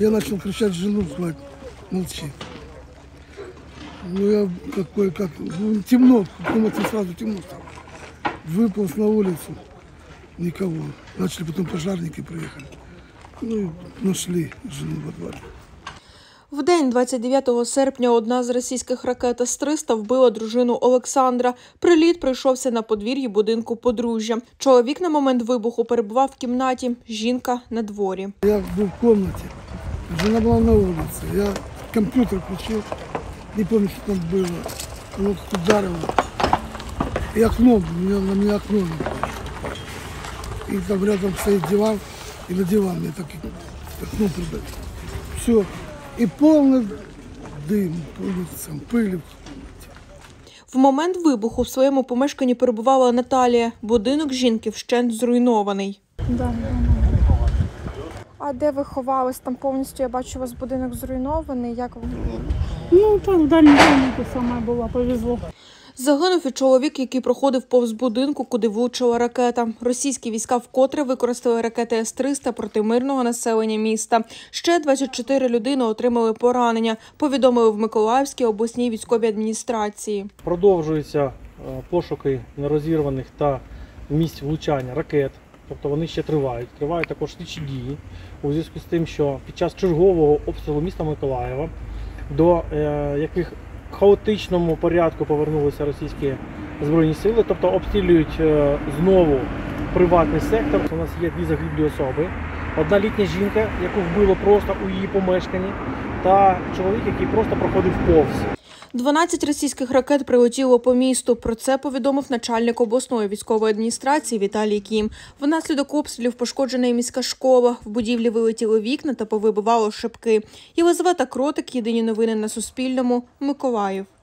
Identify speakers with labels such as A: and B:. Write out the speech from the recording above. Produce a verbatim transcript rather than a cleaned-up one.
A: Я начал кричать жену, сказать, молчи. Ну, я такой, как, ну, темно, в комнате сразу темно стало. Выполз на улицу, никого. Начали потом пожарники приехали. Ну, и нашли жену во дворе.
B: В день двадцять дев'ятого серпня одна з російських ракет С триста вбила дружину Олександра. Приліт прийшовся на подвір'ї будинку подружжя. Чоловік на момент вибуху перебував в кімнаті, жінка – на дворі.
A: Я був в кімнаті, жена була на вулиці. Я комп'ютер включив, не пам'ятаю, що там було. Воно ударило. И окно, на меня окно. И там рядом стоит диван, и на диван мне так окно прибили. Все. И полный дым, улицам, пыль.
B: В момент вибуху в своєму помешканні перебувала Наталія. Будинок жінки вщент зруйнований.
C: Да, а де ви ховались? Там повністю, я бачу, у вас будинок зруйнований. Як ви?
D: Ну, там в дальній кімнаті саме була, повезло.
B: Загинув і чоловік, який проходив повз будинку, куди влучила ракета. Російські війська вкотре використали ракети С триста проти мирного населення міста. Ще двадцять чотири людини отримали поранення, повідомили в Миколаївській обласній військовій адміністрації.
E: Продовжуються пошуки нерозірваних та місць влучання ракет. Тобто вони ще тривають. Тривають також слідчі дії у зв'язку з тим, що під час чергового обстрілу міста Миколаєва, до е, яких в хаотичному порядку повернулися російські збройні сили, тобто обстрілюють е, знову приватний сектор. У нас є дві загиблі особи. Одна літня жінка, яку вбило просто у її помешканні, та чоловік, який просто проходив повз.
B: дванадцять російських ракет прилетіло по місту. Про це повідомив начальник обласної військової адміністрації Віталій Кім. Внаслідок обстрілів пошкоджена і міська школа. В будівлі вилетіли вікна та повибивало шибки. Єлизавета Кротик, єдині новини на Суспільному, Миколаїв.